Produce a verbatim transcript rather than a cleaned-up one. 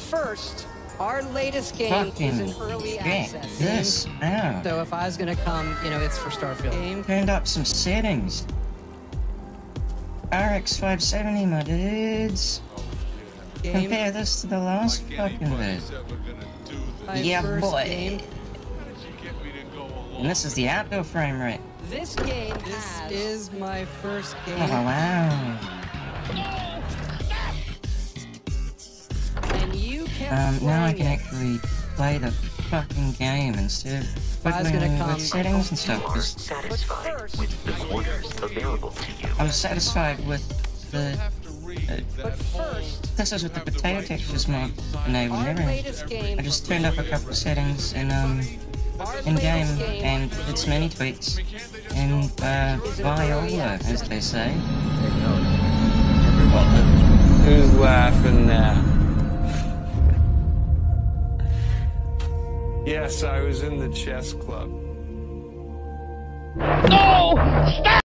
first, our latest game Fucking is an early check access. this out. So if I was gonna come, you know, it's for Starfield. Game. Turned up some settings. R X five seventy, my dudes. Game. Compare this to the last fucking vid. My Yeah, first boy. game. And this is the outdoor frame rate. This game this is my first game. Oh, wow. And you can Um, now I play can it. actually play the fucking game instead of I was gonna fiddling come- with settings and stuff. You are 'Cause satisfied with the quarters available to you. I was satisfied with the... Uh, But first, this is with the potato textures mod enabled and our everything. latest game. I just turned up a couple of settings in, um, our in-game latest game and did some mini tweaks in, uh, Viola, as they say. Who's laughing now? Yes, I was in the chess club. No! Stop!